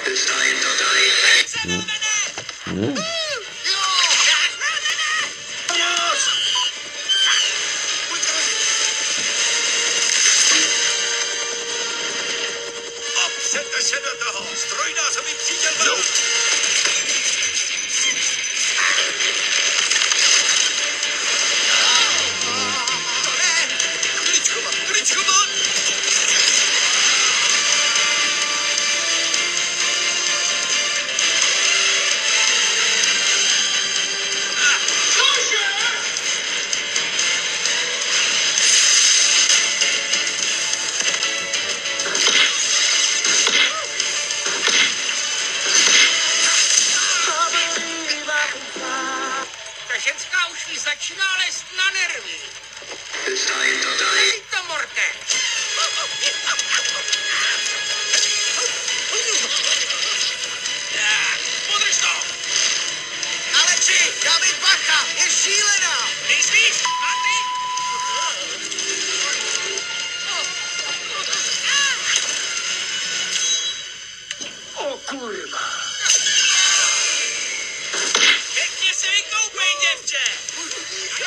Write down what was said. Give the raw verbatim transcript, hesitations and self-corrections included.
Hmm. Opřete se do toho! Strojnásobný příděl byl! To ne! Kličkovat! Kličkovat! Ta ženská už mi začíná lézt na nervy. Dej to, Morte! Podrž to! Aleči, dávej bacha, je šílená! Myslíš? Marty? O kurva! Pěkně se vykoupej, děvče!